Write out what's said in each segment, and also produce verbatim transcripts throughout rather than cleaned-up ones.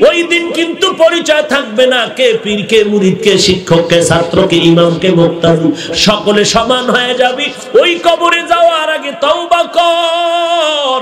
ওই দিন কিন্তু পরিচয় থাকবে না কে পীর, কে মুরিদ, কে শিক্ষক, কে ছাত্র, কে ইমাম, কে মুক্তাদি, সকলে সমান হয়ে যাবি। ওই কবরে যাওয়ার আগে তওবা কর।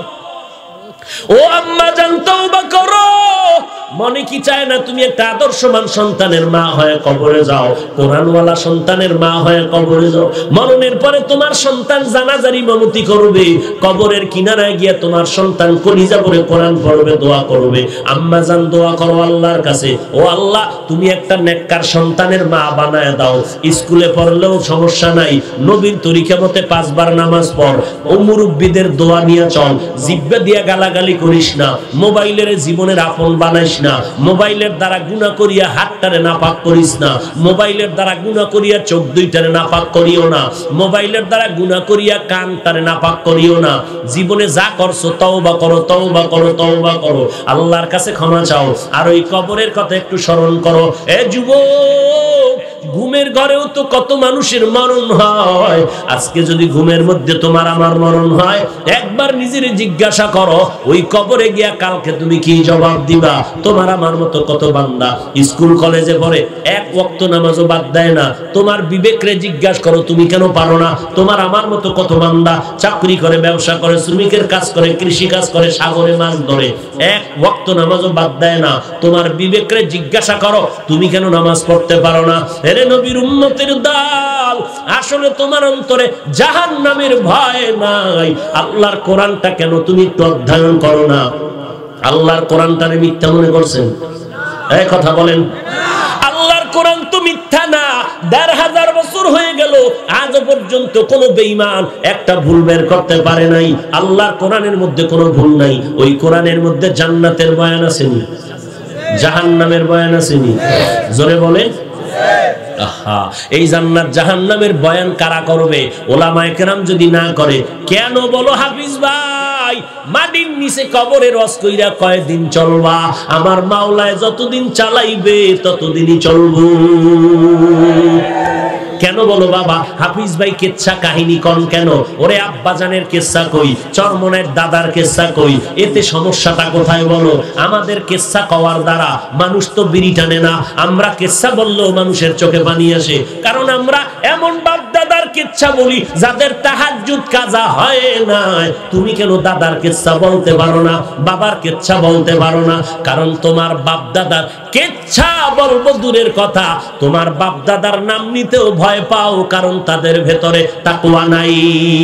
ও আম্মা জান, তওবা করো। মনে কি চায় না তুমি একটা আদর্শমান সন্তানের মা হয়ে কবরে যাও, কোরআনওয়ালা সন্তানের মা হয়ে কবরে যাও। মরণের পরে তোমার সন্তান জানাজার ইমামতি করবে, কবরের কিনারায় গিয়ে তোমার সন্তান কলিজা ভরে কোরআন পড়বে, দোয়া করবে। আম্মা জান, দোয়া করো আল্লাহর কাছে, ও আল্লাহ তুমি একটা নেককার সন্তানের মা বানায় দাও। স্কুলে পড়লেও সমস্যা নাই, নবীর তরিকা মতে পাঁচবার নামাজ পড়, ও মুরব্বীদের দোয়া নিয়ে চল, জিব্বা দিয়া গালাগালি করিস না, মোবাইলের জীবনের আপন বানাইস না, মোবাইলের দ্বারা গুনাহ করিয়া হাতটারে নাপাক করিস না, মোবাইলের দ্বারা গুনাহ করিয়া চোখ দুইটারে নাপাক করিও না, মোবাইলের দ্বারা গুনাহ করিয়া কানটারে নাপাক করিও না। জীবনে যা করছো তওবা করো, তওবা করো, তওবা করো, আল্লাহর কাছে ক্ষমা চাও। আর ওই কবরের কথা একটু স্মরণ করো। এ যুবক, ঘুমের ঘরেও তো কত মানুষের মরণ হয়। আজকে যদি ঘুমের মধ্যে তোমার আমার মরণ হয়, একবার নিজের জিজ্ঞাসা করো, ওই কবরে গিয়া কালকে তুমি কি জবাব দিবা? তোমার আমার মতো কত বান্দা স্কুল কলেজে পড়ে, এক ওয়াক্ত নামাজও বাদ দেয় না। তোমার বিবেকরে জিজ্ঞাসা করো, তুমি কেন পারো না? তোমার আমার মতো কত বান্দা চাকরি করে, ব্যবসা করে, শ্রমিকের কাজ করে, কৃষি কাজ করে, সাগরে মাছ ধরে, এক ওয়াক্ত নামাজও বাদ দেয় না। তোমার বিবেকরে জিজ্ঞাসা করো, তুমি কেন নামাজ পড়তে পারো না? এরে নবীর উম্মতের দল, আসলে তোমার অন্তরে জাহান্নামের ভয় নাই। আল্লাহর কোরআনটা কেন তুমি একটু অধ্যয়ন করো না? আল্লাহর কোরআনটারে মিথ্যা মনে করছেন? এই কথা বলেন। আল্লাহর কোরআন তো মিথ্যা না। দেড় হাজার বছর হয়ে গেল, আজ পর্যন্ত কোনো বেঈমান একটা ভুল বের করতে পারে নাই। আল্লাহর কোরআনের মধ্যে কোনো ভুল নাই। ওই কোরআনের মধ্যে জান্নাতের বয়ান আছে নি? জাহান্নামের বয়ান আছে নি? জোরে বলেন। আহা, এই জান্নাত জাহান্নামের বয়ান কারা করবে? ওলামায়ে কেরাম যদি না করে, কেন বলো হাফিজ ভাই? মাটির নিচে কবরে রস কইরা কয়দিন চলবা? আমার মাওলায় যতদিন চালাইবে ততদিনই চলবো। কেন বলো বাবা? হাফিজ ভাই কেচ্ছা কাহিনী কোন কেন? ওরে আব্বাজানের কেচ্ছা কই, চরমনের দাদার কেচ্ছা কই, এতে সমস্যাটা কোথায় বলো? আমাদের কেচ্ছা কওয়ার দ্বারা মানুষ তো বিড়ি টানে না। আমরা কেচ্ছা বললেও মানুষের চোখে পানি আসে, কারণ আমরা এমন বাপ দাদার কেচ্ছা বলি যাদের তাহাজ্জুদ কাজা হয় না। তুমি কেন দাদার কেচ্ছা বলতে পারো না, বাবার কেচ্ছা বলতে পারো না? কারণ তোমার বাপ দাদার কেচ্ছা বলবো দূরের কথা, তোমার বাপ দাদার নাম নিতেও ভয় পাও, কারণ তাদের ভেতরে তাকওয়া নাই।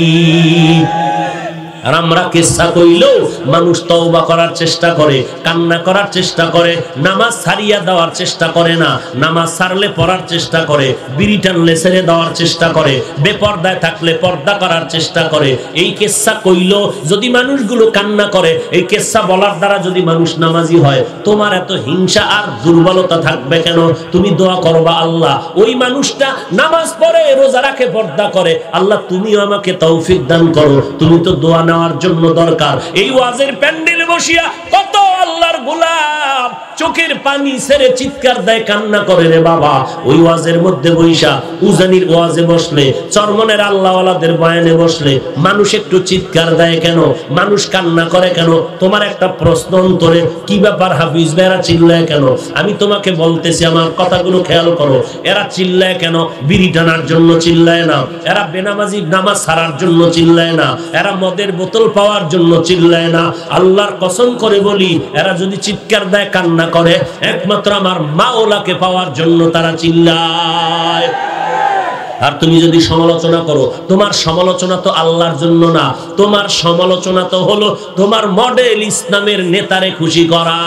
আর আমরা কিসসা কইলেও মানুষ তওবা করার চেষ্টা করে, কান্না করার চেষ্টা করে, নামাজ ছাড়িয়া দেওয়ার চেষ্টা করে না, নামাজ ছাড়লে পড়ার চেষ্টা করে, বিড়ি টানলে ছেড়ে দেওয়ার চেষ্টা করে, বেপর্দায় থাকলে পর্দা করার চেষ্টা করে। এই কিসসা কইলেও যদি মানুষগুলো কান্না করে, এই কিসসা বলার দ্বারা যদি মানুষ নামাজি হয়, তোমার এত হিংসা আর দুর্বলতা থাকবে কেন? তুমি দোয়া করবা, আল্লাহ ওই মানুষটা নামাজ পড়ে, রোজা রাখে, পর্দা করে, আল্লাহ তুমিও আমাকে তৌফিক দান করো। তুমি তো দোয়া নেওয়ার জন্য দরকার। এই ওয়াজের প্যান্ডেলে বসিয়া কত আল্লাহর গোলাম চোখের পানি ছেড়ে চিৎকার দেয়, কান্না করে রে বাবা। ওই ওয়াজের মধ্যে বইসা, উজানির ওয়াজে বসলে, চরমনের আল্লাহওয়ালাদের বয়ানে বসলে মানুষ একটু চিৎকার দেয় কেন? মানুষ কান্না করে কেন? তোমার একটা প্রশ্ন অন্তরে, কি ব্যাপার হাফিজ এরা চিল্লায় কেন? আমি তোমাকে বলতেছি, আমার কথাগুলো খেয়াল করো। এরা চিল্লায় কেন? বিড়ি টানার জন্য চিল্লায় না, এরা বেনামাজি নামাজ ছাড়ার জন্য চিল্লায় না, এরা মদের বোতল পাওয়ার জন্য চিল্লায় না। আল্লাহর কসম করে বলি, এরা যদি চিৎকার দেয়, কান্না করে, একমাত্র আমার মাওলাকে পাওয়ার জন্য তারা চিল্লায়। আর তুমি যদি সমালোচনা করো, তোমার সমালোচনা তো আল্লাহর জন্য না, তোমার সমালোচনা তো হলো তোমার মডেল ইসলামের নেতারে খুশি করা।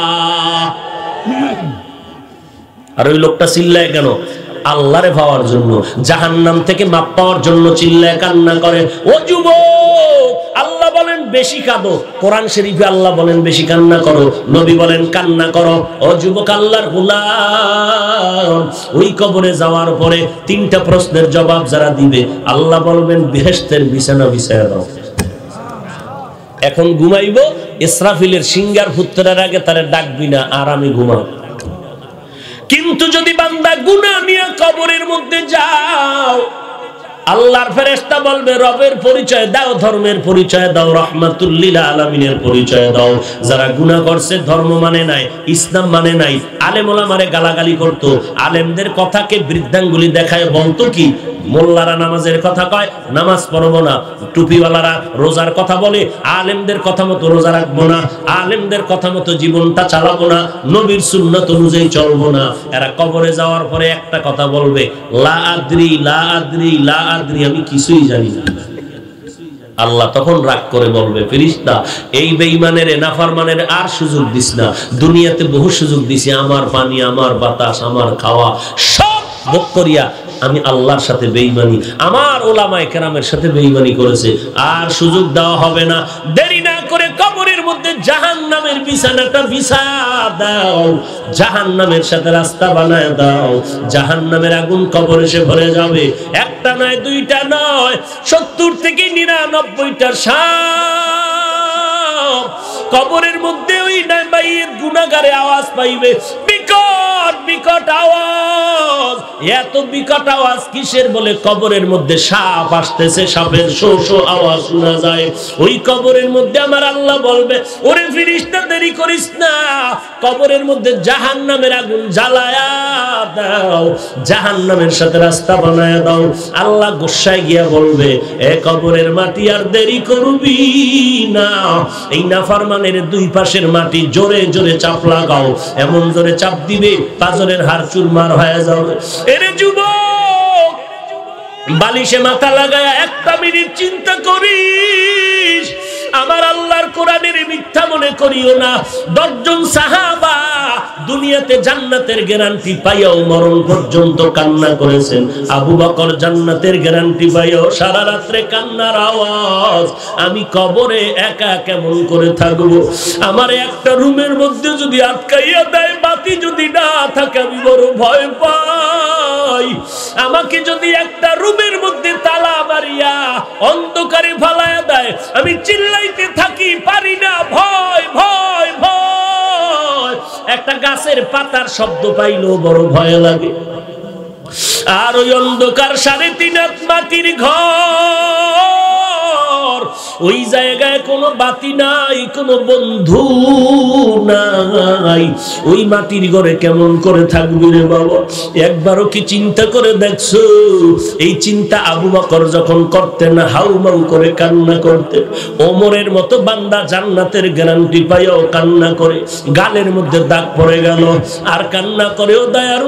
আর ওই লোকটা চিল্লায় কেন? আল্লাহরে পাওয়ার জন্য, জাহান্নাম থেকে মাপ পাওয়ার জন্য চিল্লায়, কান্না করে। ও যুবক, আল্লাহ বলেন বেশি কাঁদো, কোরআন শরীফে আল্লাহ বলেন বেশি কান্না করো, নবী বলেন কান্না করো। ও যুবক, আল্লাহর গোলাম, ওই কবরে যাওয়ার পরে তিনটা প্রশ্নের জবাব যারা দিবে, আল্লাহ বলবেন বেহেশতের বিছানা বিছায়া দাও। এখন ঘুমাইবো, ইসরাফিলের সিঙ্গার ফুত্তরার আগে তারে ডাকবি না, আর আমি ঘুমাবো। কিন্তু যদি বান্দা গুনাহ নিয়ে কবরের মধ্যে যাও, আল্লাহর ফেরেশতা বলবে রবের পরিচয় দাও, ধর্মের পরিচয় দাও, রাহমাতুল লিল আলামিনের পরিচয় দাও। যারা গুনাহ করছে, ধর্ম মানে নাই, ইসলাম মানে নাই, আলেম ওলামারে গালাগালি করত, আলেমদের কথাকে বৃদ্ধাঙ্গুলি দেখায় বলতো কি, মোল্লারা নামাজের কথা কয়, নামাজ পড়বো না, টুপিওয়ালারা রোজার কথা বলে, আলেমদের কথা মতো রোজা রাখবো না, আলেমদের কথা মতো জীবনটা চালাবো না, নবীর সুন্নাত অনুযায়ী চলবো না। এরা কবরে যাওয়ার পরে একটা কথা বলবে, লা আদ্রি লা আদ্রি লা আদ্রি, আমি কিছুই জানি না। আল্লাহ তখন রাগ করে বলবে, ফেরেশতা এই বেঈমানের নাফরমানের আর সুযোগ দিস না, দুনিয়াতে বহু সুযোগ দিছি, আমার পানি, আমার বাতাস, আমার খাওয়া সব ভোগ করিয়া আমি আল্লাহর সাথে বেঈমানি, আমার ওলামায়ে কেরামের সাথে বেঈমানি করেছে, আর সুযোগ দেওয়া হবে না। দেরি না করে কবরের মধ্যে জাহান্নামের বিছানাটা বিছায়া দাও, জাহান্নামের সাথে রাস্তা বানায় দাও, জাহান্নামের আগুন কবরে এসে ভরে যাবে। একটা নয়, দুইটা নয়, সত্তর থেকে নিরানব্বইটা সাপ কবরের মধ্যে ওই নাইবাইয়ের গুনাহগারে আওয়াজ পাইবে, বিকট বিকট আওয়াজ। এত বিকট আওয়াজ কিসের? বলে কবরের মধ্যে সাপ আসতেছে, সাপের শো শো আওয়াজ শোনা যায়। ওই কবরের মধ্যে আমার আল্লাহ বলবে, ওরে ফেরেশতা দেরি করিস না, কবরের মধ্যে জাহান্নামের আগুন জ্বালায়া দাও, জাহান্নামের সাথে রাস্তা বানায়া দাও। আল্লাহ গোসায় গিয়া বলবে, এ কবরের মাটি আর দেরি করবি না, এই নাফরমানের দুই পাশের মাটি জোরে জোরে চাপ লাগাও, এমন জোরে চাপ দিবে পাজরের হাড় চুরমার হয়ে যাবে। এরে যুবক, বালিশে মাথা লাগায়া একটা মিনিট চিন্তা করিস, আমার আল্লাহর কোরআনের মিথ্যা মনে করিও না। দশজন সাহাবা দুনিয়াতে জান্নাতের গ্যারান্টি পাইয়াও মরণ পর্যন্ত কান্না করেছেন। আবু বকর জান্নাতের গ্যারান্টি পাইয়াও সারা রাত্রে কান্নার আওয়াজ। আমি কবরে একা কেমন করে থাকবো? আমার একটা রুমের মধ্যে যদি আটকাইয়া দেয়, বাতি যদি না থাকে, আমি বড় ভয় পাই। আমাকে যদি একটা রুমের মধ্যে তালা মারিয়া অন্ধকারে ফালায়া দেয়, আমি চিল্লাইতে থাকি, পারি না, ভয় ভয় ভয়। একটা গাছের পাতার শব্দ পাইলেও বড় ভয় লাগে। আর ওই অন্ধকার সাড়ে তিন হাত মাটির ঘর, ওই জায়গায় কোনো বাতি নাই, কোনো বন্ধু নাই, ওই মাটির ঘরে কেমন করে থাকবি রে বাবা? একবারও কি চিন্তা করে দেখছো? এই চিন্তা আবু বকর যখন করতেন, হাউমাউ করে কান্না করতেন। ওমরের মতো বান্দা জান্নাতের গ্যারান্টি পাইও কান্না করে, গালের মধ্যে দাগ পড়ে গেল, আর কান্না করে, ও দয়ার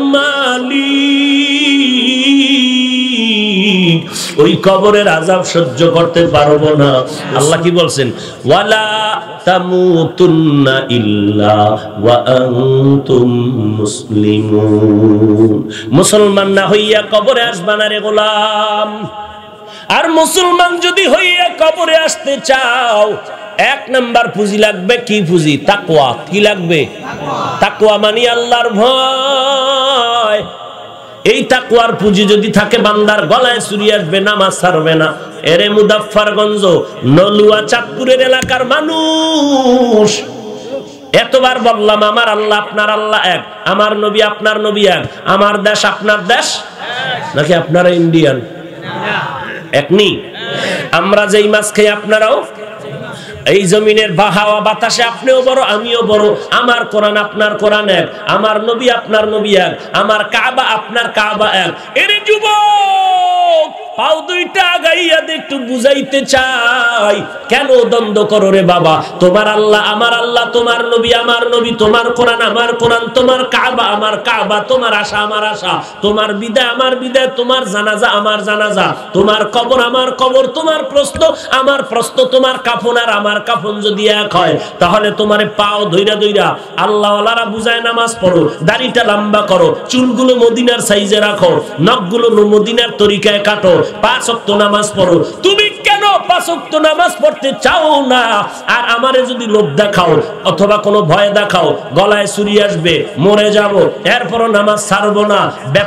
মালিক, ওই কবরের আযাব সহ্য করতে পারবো না। আল্লাহ কি বলছেন? ওয়ালা তামুতুন্না ইল্লা ওয়া আনতুম মুসলিমুন। মুসলমান না হইয়া কবরে আসবা না রে গোলাম। আর মুসলমান যদি হইয়া কবরে আসতে চাও, এক নাম্বার পুঁজি লাগবে। কি পুঁজি? তাকওয়া। কি লাগবে? তাকওয়া মানে আল্লাহর ভয়। এই তাকওয়ার পুঁজি যদি থাকে, বান্দার গলায় চুরি আসবে, নামাজ ছাড়বে না। এরে মুজাফফরগঞ্জ, নলুয়া, চাঁদপুরের এলাকার মানুষ, এতবার বললাম আমার আল্লাহ আপনার আল্লাহ এক, আমার নবী আপনার নবী এক, আমার দেশ আপনার দেশ নাকি আপনারা ইন্ডিয়ান একনি? আমরা যেই মাছ খাই আপনারাও, এই জমিনের হাওয়া বাতাসে আপনিও বড়, আমিও বড়, আমার কোরআন আপনার কোরআন এক, আমার নবী আপনার নবী এক, আমার কাবা আপনার কাবা এক। এরে যুবক, পাও দুইটা আগাইয়া একটু বুঝাইতে চাই, কেন দ্বন্দ্ব করো রে বাবা? তোমার আল্লাহ আমার আল্লাহ, তোমার নবী আমার নবী, তোমার কোরআন আমার কোরআন, তোমার কাবা আমার কাবা, তোমার আশা আমার আশা, তোমার বিদায় আমার বিদায়, তোমার জানাজা আমার জানাজা, তোমার কবর আমার কবর, তোমার প্রশ্ন আমার প্রশ্ন, তোমার কাফন আর আমার কাফন যদি এক হয়, তাহলে তোমার পাও ধইরা ধইরা আল্লাহওয়ালারা বুঝায় নামাজ পড়ো, দাড়িটা লম্বা করো, চুলগুলো মদিনার সাইজে রাখো, নখগুলো মদিনার তরিকায় কাটো, পাঁচ ওয়াক্ত নামাজ পড়ো। তুমি কেন পাঁচ ওয়াক্ত নামাজ পড়তে চাও না? আর আমারে যদি লোভ দেখাও অথবা কোনো ভয় দেখাও, গলায় চুরি আসবে, মরে যাব, এরপরও নামাজ ছাড়বো না, ব্যাপারটা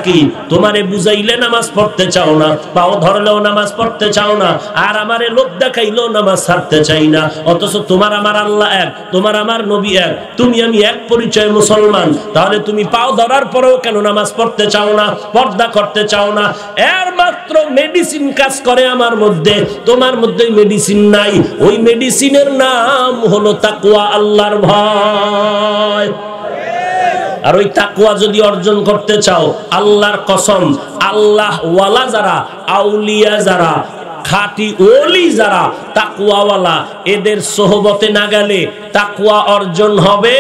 থাকি, তোমারে বুঝাইলে নামাজ পড়তে চাও না, পাও ধরলেও নামাজ পড়তে চাও না, আর আমারে লোক দেখাইলেও নামাজ ছাড়তে চাই না। অথচ তোমার আমার আল্লাহ এক, তোমার আমার নবী এক, তুমি আমি এক পরিচয় মুসলমান। তাহলে তুমি পাও ধরার পরেও কেন নামাজ পড়তে চাও না, পর্দা করতে চাও না? এর মাত্র মেডিসিন কাজ করে আমার মধ্যে, তোমার মধ্যে মেডিসিন নাই। ওই মেডিসিনের নাম হলো তাকওয়া, আল্লাহর ভয়। আর ওই তাকওয়া যদি অর্জন করতে চাও, আল্লাহর কসম, আল্লাহ ওয়ালা যারা, আউলিয়া যারা, খাঁটি ওলি যারা, তাকওয়াওয়ালা, এদের সোহবতে না গেলে তাকওয়া অর্জন হবে।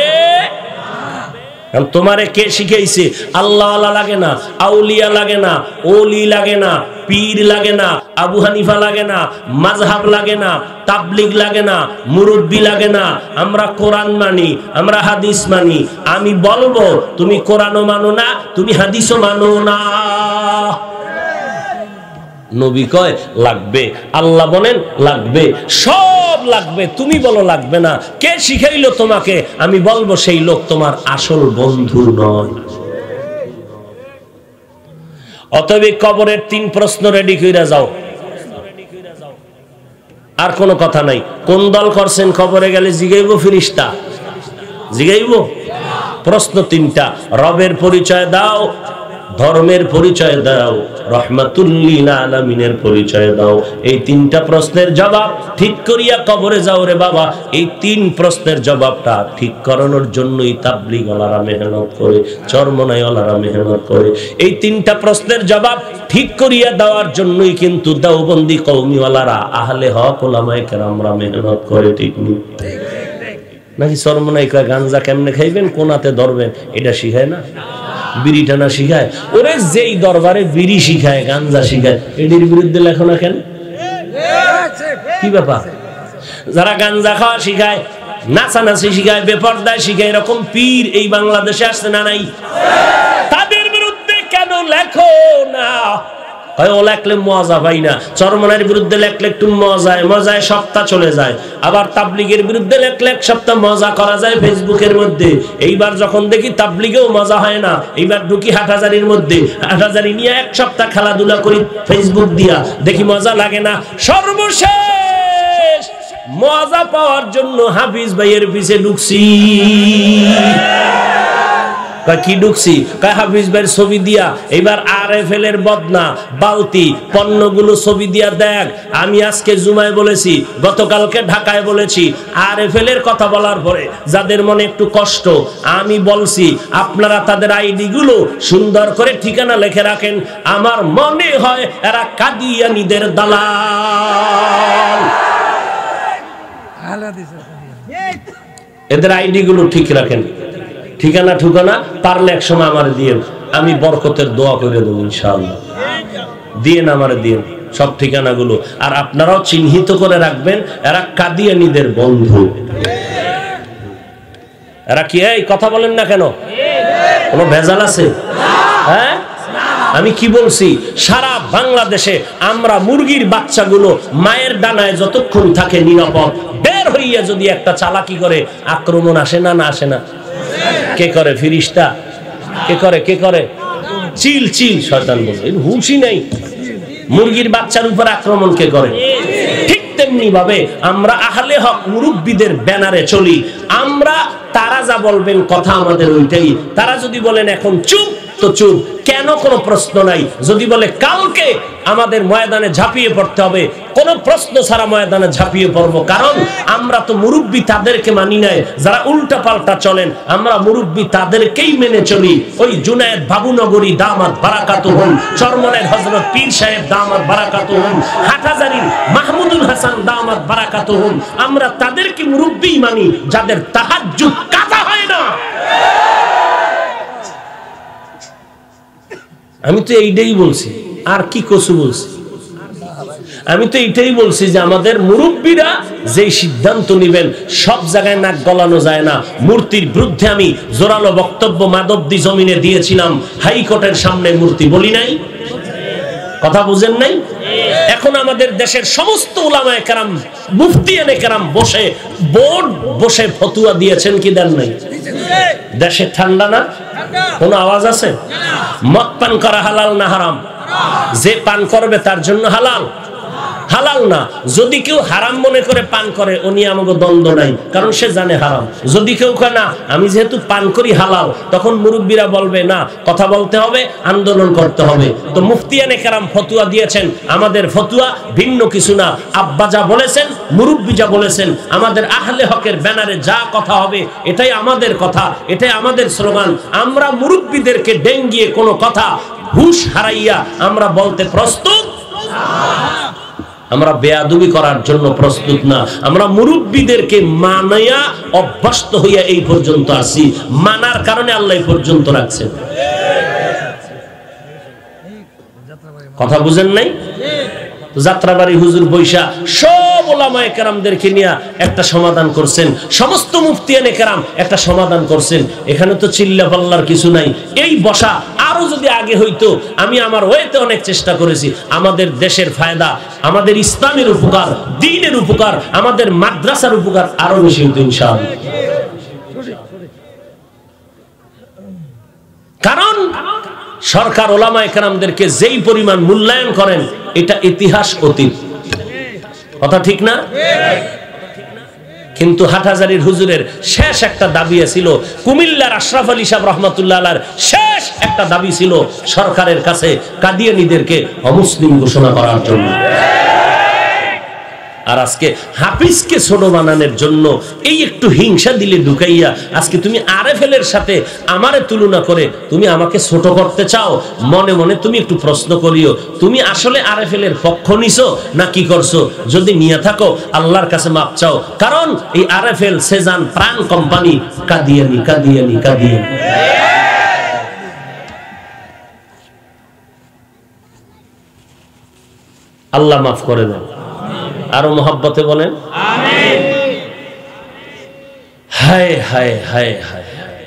তোমারে কে শিখাইছে? আল্লাহওয়ালা লাগে না, আউলিয়া লাগে না, ওলি লাগে না, পীর লাগে না, আবু হানিফা লাগে না, মাযহাব লাগে না, তাবলিগ লাগে না, মুরব্বি লাগে না। আমরা কোরআন মানি, আমরা হাদিস মানি। আমি বলবো তুমি কোরআনও মানো না, তুমি হাদিসও মানো না। নবী কয় লাগবে, আল্লাহ বলেন লাগবে, সব লাগবে। তুমি বলো লাগবে না। কে শিখাইলো তোমাকে? আমি বলবো সেই লোক তোমার আসল বন্ধু নয়। অতএব কবরের তিন প্রশ্ন রেডি কইরা যাও, আর কোনো কথা নাই। কোন দল করছেন কবরে গেলে জিগাইব ফেরেশতা? জিগাইব? প্রশ্ন তিনটা। রবের পরিচয় দাও, ধর্মের পরিচয় দাও, রহমাতুল লিল আলামিনের পরিচয় দাও। এই তিনটা প্রশ্নের জবাব ঠিক করিয়া কবরে যাও রে বাবা। এই তিন প্রশ্নের জবাবটা ঠিক করানোর জন্যই তাবলীগ ওয়ালারা মেহনত করে, চরমনাই ওয়ালারা মেহনত করে। এই তিনটা প্রশ্নের জবাব ঠিক করিয়া দেওয়ার জন্যই কিন্তু দেওবন্দি কওমি ওয়ালারা, আহলে হক ওলামায়ে কেরামরা মেহনত করে। ঠিক নেই নাকি? চরমনাই কয় গাঞ্জা কেমনে খাইবেন, কোনাতে ধরবেন, এটা শিখায় না? বিড়ি টানা শিখায়? ওরে যেই দরবারে বিড়ি শিখায়, গাঞ্জা শিখায়, এটির বিরুদ্ধে লেখো না কেন? কি ব্যাপার? যারা গাঞ্জা খাওয়া শিখায়, নাচানাচি শিখায়, বেপরদায় শিখায়, এরকম পীর এই বাংলাদেশে আসছে না নাই? তাদের বিরুদ্ধে কেন লেখো না? ও লেখলে মজা পাই না। চরমনার বিরুদ্ধে লেখলে একটু মজায় মজায় সপ্তাহ চলে যায়। আবার তাবলীগের বিরুদ্ধে লেখলে এক সপ্তাহ মজা করা যায় ফেসবুকের মধ্যে। এইবার যখন দেখি তাবলীগেও মজা হয় না, এইবার ঢুকি হাটহাজারির মধ্যে, হাটহাজারি নিয়ে এক সপ্তাহ খেলাধুলা করি ফেসবুক দিয়া, দেখি মজা লাগে না। সর্বশেষ মজা পাওয়ার জন্য হাফিজ ভাইয়ের পিছে ঢুকছি। কি ঢুকছি? হাফিজ ভাইয়ের ছবি দিয়া, এবার আর এফ এল এর বদনা, বালতি, পণ্যগুলো ছবি দিয়া দেখ। আমি আজকে জুমায় বলেছি, গতকালকে ঢাকায় বলেছি, আর এফ এল এর কথা বলার পরে যাদের মনে একটু কষ্ট, আমি বলছি আপনারা তাদের আইডি গুলো সুন্দর করে ঠিকানা লিখে রাখেন। আমার মনে হয় এরা কাদিয়ানীদের দালাল। এদের আইডি গুলো ঠিক রাখেন, ঠিকানা ঠিকানা পারলে এক সময় আমার দিয়ে, আমি বরকতের দোয়া করে দেবো ইনশাআল্লাহ। দিয়েন, আমার দিয়েন সব ঠিকানাগুলো। আর আপনারাও চিহ্নিত করে রাখবেন, এরা কাদিয়ানীদের বন্ধু। এরা কি? এই কথা বলেন না কেন? কোনো ভেজাল আছে? হ্যাঁ, আমি কি বলছি? সারা বাংলাদেশে আমরা মুরগির বাচ্চাগুলো মায়ের ডানায় যতক্ষণ থাকে নিরাপদ, বের হইয়া যদি একটা চালাকি করে, আক্রমণ আসে না? না আসে না? কে করে? ফিরিস্তা। কে করে? কে করে? চিল চিল শয়তান বলে, হুঁশই নাই। মুরগির বাচ্চার উপর আক্রমণ কে করে? ঠিক তেমনি ভাবে আমরা আহলে হক মুরব্বীদের ব্যানারে চলি। আমরা, তারা যা বলবেন কথা আমাদের ওইটাই। তারা যদি বলেন এখন চুপ, তো চুপ। কেন? কোনো প্রশ্ন নাই। যদি বলে কালকে আমাদের ময়দানে ঝাঁপিয়ে পড়তে হবে, কোনো প্রশ্ন ছাড়া ময়দানে ঝাঁপিয়ে পড়বো। কারণ আমরা তো মুরব্বী তাদেরকে মানি নাই যারা উল্টা পাল্টা চলেন, আমরা মুরব্বী তাদেরকেই মেনে চলি। ওই জুনায়েদ বাবুনগরী দামাত বারাকাতুহুম, চরমনাইয়ের হযরত পীর সাহেব দামাত বারাকাতুহুম, হাটহাজারীর মাহমুদুল হাসান দামাত বারাকাতুহুম, আমরা তাদেরকে মুরব্বী মানি যাদের তাহাজ্জুদ কাজা হয় না। আমি তো এইটাই বলছি, আর কি কসু বলছি? আমি তো এইটাই বলছি যে আমাদের মুরব্বীরা যে সিদ্ধান্ত নেবেন, সব জায়গায় নাক গলানো যায় না। মূর্তির বিরুদ্ধে আমি জোরালো বক্তব্য মাধবদী জমিনে দিয়েছিলাম, হাইকোর্টের সামনে মূর্তি বলি নাই? কথা বুঝেন নাই? এখন আমাদের দেশের সমস্ত উলামায়ে কেরাম, মুফতিয়ানে কেরাম বসে বোর্ড বসে ফতোয়া দিয়েছেন কি দেন নাই? দেশে ঠান্ডা না? কোনো আওয়াজ আছে? মদ পান করা হালাল না হারাম? যে পান করবে তার জন্য হালাল? হালাল না। যদি কেউ হারাম মনে করে পান করে, উনি আমাকে দ্বন্দ্ব নাই, কারণ সে জানে হারাম। যদি কেউ কয় না আমি যেহেতু পান করি হালাল, তখন মুরব্বীরা বলবে না, কথা বলতে হবে, আন্দোলন করতে হবে। তো মুফতিয়ানে কেরাম ফতুয়া দিয়েছেন, আমাদের ফতুয়া ভিন্ন কিছু না। আব্বা যা বলেছেন, মুরব্বী যা বলেছেন, আমাদের আহলে হকের ব্যানারে যা কথা হবে এটাই আমাদের কথা, এটাই আমাদের স্লোগান। আমরা মুরব্বীদেরকে ডেঙ্গিয়ে কোনো কথা হুশ হারাইয়া আমরা বলতে প্রস্তুত, আমরা বেয়াদবি করার জন্য প্রস্তুত না। আমরা মুরব্বীদেরকে মানায়া অভ্যস্ত হইয়া এই পর্যন্ত আসি, মানার কারণে আল্লাহ এই পর্যন্ত রাখছেন। কথা বুঝেন নাই? যাত্রাবাড়ি হুজুর বৈশা সব ওলামায়ে কেরামদেরকে নিয়ে একটা সমাধান করছেন, সমস্ত মুফতিয়ানে কেরাম একটা সমাধান করছেন। এখানে তো চিল্লা পাল্লার কিছু নাই। এই বসা আরো যদি আগে হইতো, আমি আমার ওয়েতে অনেক চেষ্টা করেছি, আমাদের দেশের ফায়দা, আমাদের ইসলামের উপকার, দ্বীনের উপকার, আমাদের মাদ্রাসার উপকার আরো বেশি হইতো ইনশাআল্লাহ। কারণ সরকার ওলামায়ে কেরামদেরকে যেই পরিমাণ মূল্যায়ন করেন, এটা ইতিহাস অতীত। কথা ঠিক না? কিন্তু হাটহাজারীর হুজুরের শেষ একটা দাবি ছিল, কুমিল্লার আশরাফ আলী সাহেব রহমাতুল্লাহ আলাইহির শেষ একটা দাবি ছিল সরকারের কাছে কাদিয়ানীদেরকে অমুসলিম ঘোষণা করার জন্য। আর আজকে হাফিজকে ছোট বানানোর জন্য এই একটু হিংসা দিলে ঢুকাইয়া আজকে তুমি আরএফএলের সাথে আমারে তুলনা করে তুমি আমাকে ছোট করতে চাও। মনে মনে তুমি একটু প্রশ্ন করিও, তুমি আসলে আরএফএলের পক্ষ নিছো না কি করছো? যদি নিয়ে থাকো আল্লাহর কাছে মাপ চাও, কারণ এই আরএফএল সেজান প্রাণ কোম্পানি কাদিয়ানি কাদিয়ানি কাদিয়ানি। আল্লাহ মাফ করে দেন। আরো মোহাব্বতে বলেন আমিন। হায় হায় হায় হায়।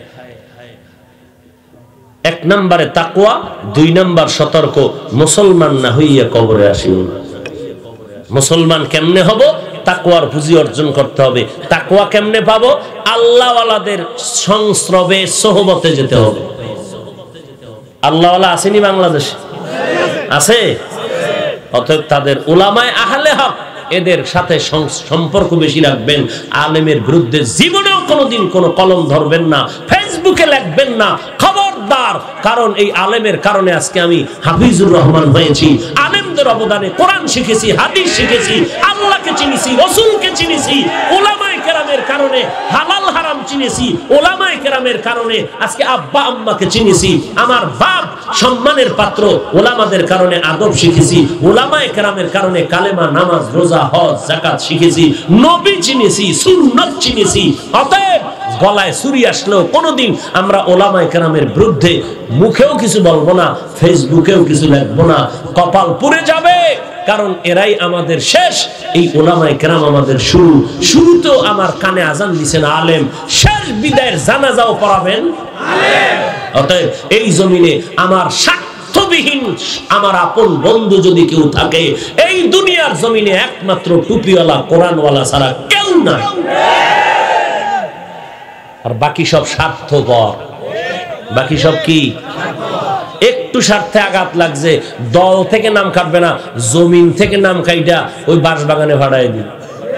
এক নম্বরে তাকওয়া, দুই নম্বর সতর্ক, মুসলমান না হইয়া কবরে আসিও না। মুসলমান কেমনে হব? তাকওয়ার পুঁজি অর্জন করতে হবে। তাকওয়া কেমনে পাবো? আল্লাহওয়ালাদের সংস্রবে সোহবতে যেতে হবে। আল্লাহওয়ালা আসেনি বাংলাদেশে? আছে। অতএব তাদের উলামায়ে আহলে হক এদের সাথে সম্পর্ক বেশি রাখবেন। আলেমের বিরুদ্ধে জীবনেও কোনোদিন কোনো কলম ধরবেন না, ফেসবুকে লিখবেন না, খবরদার। কারণ এই আলেমের কারণে আজকে আমি হাফিজুর রহমান হয়েছি। আলেমদের অবদানে কোরআন শিখেছি, হাদিস শিখেছি, আল্লাহকে চিনেছি, রাসূলকে চিনেছি। উলামায়ে কেরামের কারণে হালাল হারাম চিনেছি। উলামায়ে কেরামের কারণে আজকে আব্বা আম্মাকে চিনেছি। আমার বাপ সম্মানের পাত্র। উলামাদের কারণে আদব শিখেছি। উলামায়ে কেরামের কারণে কালেমা, নামাজ, রোজা, হজ, যাকাত শিখেছি। নবী চিনেছি, সুন্নাত চিনেছি। অতএব গলায় ছুরি আসলেও কোনোদিন আমরা উলামায়ে কেরামের বিরুদ্ধে মুখেও কিছু বলবো না, ফেসবুকেও কিছু লিখবো না। কপাল পুড়ে যাবে, কারণ এরাই আমাদের শেষ। এই উলামায়ে কেরাম আমাদের শুরু। শুরুতেও আমার কানে আজান দিছেন আলেম, শেষ বিদায়ের জানাজাও পড়াবেন আলেম। অতএব এই জমিনে আমার স্বার্থবিহীন আমার আপন বন্ধু যদি কেউ থাকে, এই দুনিয়ার জমিনে একমাত্র টুপিওয়ালা কোরআনওয়ালা ছাড়া কেউ নাই। আর বাকি সব স্বার্থপর। বাকি সব কি? একটু স্বার্থে আঘাত লাগছে, দল থেকে নাম কাটবে না, জমিন থেকে নাম কাইটা ওই বাঁশ বাগানে ভাড়ায় দিন।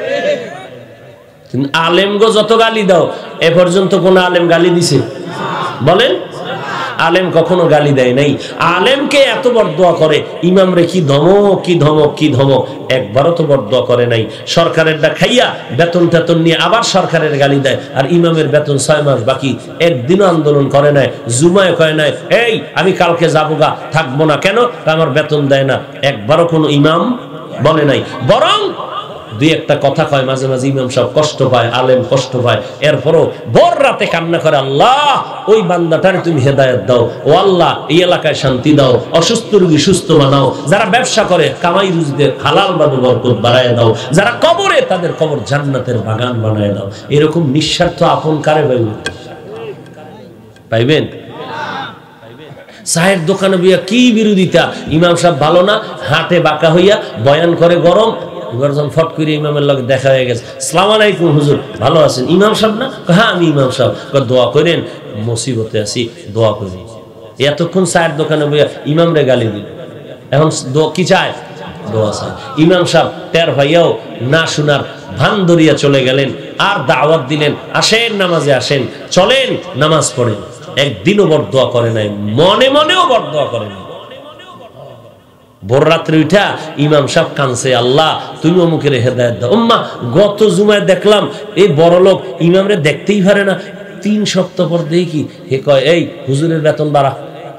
আলেমগো যত গালি দাও, এ পর্যন্ত কোন আলেম গালি দিছে? বলেন। আলেম কখনো গালি দেয় নাই। আলেমকে এত বরদোয়া করে, ইমামরে কি ধমক কি ধমক কি ধমক, একবারও তো বরদোয়া করে নাই। সরকারেরটা খাইয়া বেতন টেতন নিয়ে আবার সরকারের গালি দেয়, আর ইমামের বেতন ছয় মাস বাকি, একদিনও আন্দোলন করে নাই, জুমায় কয় নাই এই আমি কালকে যাবো গা, থাকবো না। কেন? আমার বেতন দেয় না। একবারও কোনো ইমাম বলে নাই। বরং দুই একটা কথা কয় মাঝে মাঝে, ইমাম সাহেব কষ্ট পায়, আলেম কষ্ট পায়, এরপরও ভোর রাতে কান্না করে, আল্লাহ ওই বান্দাটারে তুমি হেদায়েত দাও, ও আল্লাহ এই এলাকায় শান্তি দাও, অসুস্থ রোগী সুস্থ বানাও, যারা ব্যবসা করে কামাই রুজিতে হালাল ভাবে বরকত বাড়ায় দাও, যারা কবরে তাদের কবর জান্নাতের বাগান বানায় দাও। এরকম নিঃস্বার্থ আপন কারে পাইবেন? পাইবেন? চায়ের দোকানে বিয়া কি বিরোধিতা, ইমাম সাহেব ভালো না, হাটে বাঁকা হইয়া বয়ান করে গরম। এবার যখন ফট করে ইমামের লগে দেখা হয়ে গেছে, আসসালামু আলাইকুম হুজুর, ভালো আছেন? ইমাম সাহেব না? হ্যাঁ আমি ইমাম সাহেব। দোয়া করেন মুসিবতে আছি, দোয়া করি। এতক্ষণ চায়ের দোকানে বইয়া ইমাম রে গালি দিল, এখন কি চায়? দোয়া চায়। ইমাম সাহেব টের ভাইয়াও না শোনার ভান ধরিয়া চলে গেলেন, আর দাওয়াত দিলেন, আসেন নামাজে আসেন, চলেন নামাজ পড়েন। একদিনও বরদোয়া করে নাই, মনে মনেও বরদোয়া করে নাই। ভোর রাত্রে উঠা ইমাম সাহেব কানছে, আল্লাহ তুমি অমুকের হেদায়েত দাও। উম্মা গত জুমায় দেখলাম এই বড় লোক ইমামরে দেখতেই পারে না, তিন সপ্তাহ পর দেখি হে কয় এই হুজুরের বেতন বাড়া।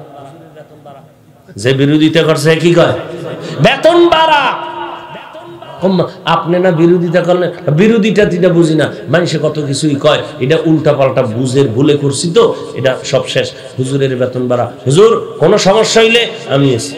যে বিরোধিতা করছে কি কয়? বেতন বাড়া। আপনি না বিরোধিতা করলেন, বিরোধিতা তিটা বুঝি না, মানুষে কত কিছুই কয়, এটা উল্টা পাল্টা বুঝের ভুলে করছি তো এটা সব শেষ। হুজুরের বেতন বাড়া, হুজুর কোন সমস্যা হইলে আমি এসি।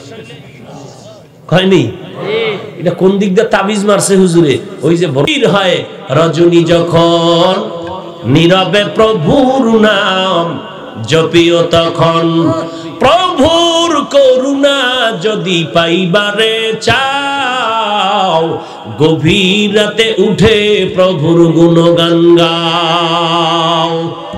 হয়নি? এটা কোন দিক দিয়ে তাবিজ মারছে হুজুরে? ওই যে ভোর হয় রজনী যখন নীরবে প্রভুর নাম জপিও তখন, প্রভুর করুণা যদি পাইবারে চাও, গভীর রাতে উঠে প্রভুর গুণগান গাও।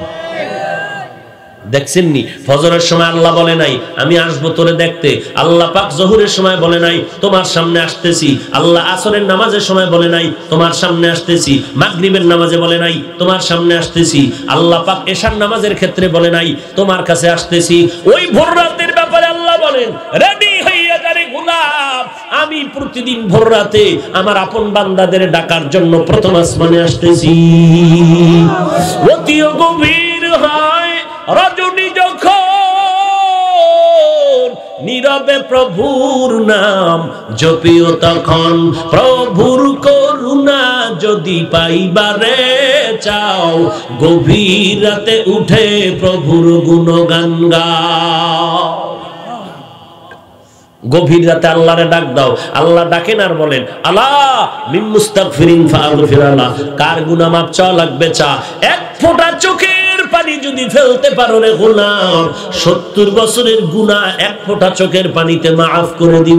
দেখছেন নি ফজরের সময় আল্লাহ বলে নাই আমি আসবো তোরে দেখতে, আল্লাহ পাক জোহরের সময় বলে নাই তোমার সামনে আসতেছি, আল্লাহ আসরের নামাজের সময় বলে নাই তোমার সামনে আসতেছি, মাগরিবের নামাজে বলে নাই তোমার সামনে আসতেছি, আল্লাহ পাক এশার নামাজের ক্ষেত্রে বলে নাই তোমার কাছে আসতেছি। ওই ভোর রাতের ব্যাপারে আল্লাহ বলেন রেডি হইয়া যারে গোলাম, আমি প্রতিদিন ভোর রাতে আমার আপন বান্দাদের ডাকার জন্য প্রথম আসমানে আসতেছি। অতি গভীর হয় রজনী যখন নীরবে প্রভুর নাম জপিও তখন, প্রভুর করুণা যদি পাইবারে চাও, গভীর রাতে উঠে প্রভুর গুণগান গাও। গভীর রাতে আল্লাহরে ডাক দাও। আল্লাহ ডাকেন আর বলেন আল্লাহ মিন মুস্তাগফিরিন ফাগফিরাল্লাহ, কার গুনাহ মাফ চাওয়া লাগবে চা। এক ফোঁটা চোখের পানি যদি ফেলতে পারো রে গোলাম, সত্তর বছরের গুনাহ এক ফোঁটা চোখের পানিতে মাফ করে দিব।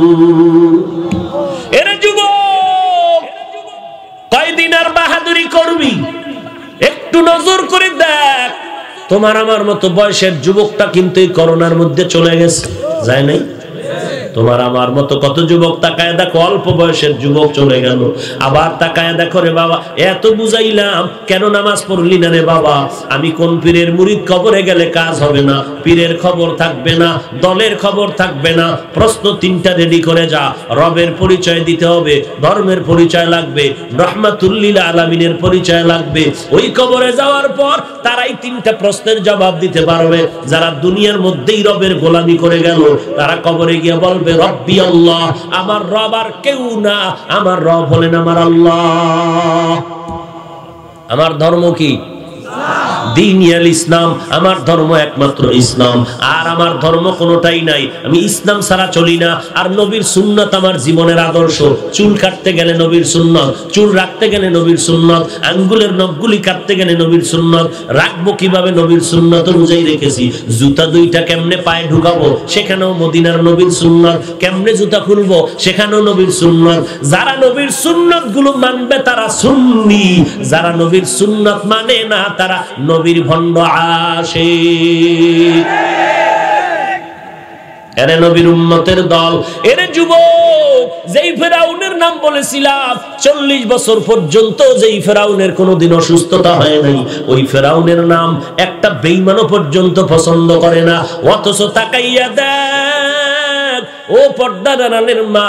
এরে যুবক, কয়দিন আর বাহাদুরি করবি? একটু নজর করে দেখ, তোমার আমার মতো বয়সের যুবকটা কিন্তু এই করোনার মধ্যে চলে গেছে, যায় নাই? তোমার আমার মতো কত যুবক তাকায় দেখো, অল্প বয়সের যুবক চলে গেল। আবার তাকায় দেখো রে বাবা, এত বুঝাইলাম কেন নামাজ পড়লি না রে বাবা? আমি কোন পীরের মুরিদ কবরে গেলে কাজ হবে না, পীরের খবর থাকবে না, দলের খবর থাকবে না। প্রশ্ন তিনটা রেডি করে যা, রবের পরিচয় দিতে হবে, ধর্মের পরিচয় লাগবে, রহমাতুল্লিল আলামিনের পরিচয় লাগবে। ওই কবরে যাওয়ার পর তারাই তিনটা প্রশ্নের জবাব দিতে পারবে। যারা দুনিয়ার মধ্যেই রবের গোলামি করে গেল, তারা কবরে গিয়ে বলবে রব্বি আল্লাহ, আমার রব আর কেউ না, আমার রব হলেন আমার আল্লাহ। আমার ধর্ম কি? দ্বীন-ই ইসলাম। আমার ধর্ম একমাত্র ইসলাম, আর আমার ধর্ম কোনোটাই নাই। আমি ইসলাম ছাড়া চলি না। আর নবীর সুন্নাত আমার জীবনের আদর্শ। চুল কাটতে গেলে নবীর সুন্নাত, চুল রাখতে গেলে নবীর সুন্নাত, আঙ্গুলের নখগুলি কাটতে গেলে নবীর সুন্নাত, রাখবো কিভাবে নবীর সুন্নাত অনুযায়ী রেখেছি। জুতা দুইটা কেমনে পায়ে ঢুকাবো, সেখানেও মদিনার নবীর সুন্নাত। কেমনে জুতা খুলবো, সেখানেও নবীর সুন্নাত। যারা নবীর সুন্নাত গুলো মানবে তারা সুন্নি, যারা নবীর সুন্নাত মানে না তারা নবীর ভণ্ড আশিক। এরে নবীর উম্মতের দল, এরে যুবক, যেই ফেরাউনের নাম বলেছিলাম চল্লিশ বছর পর্যন্ত যেই ফেরাউনের কোনোদিন অসুস্থতা হয় নাই, ওই ফেরাউনের নাম একটা বেঈমানও পর্যন্ত পছন্দ করে না। অথচ তাকাইয়া দেখ ও পর্দার আড়ালের মা,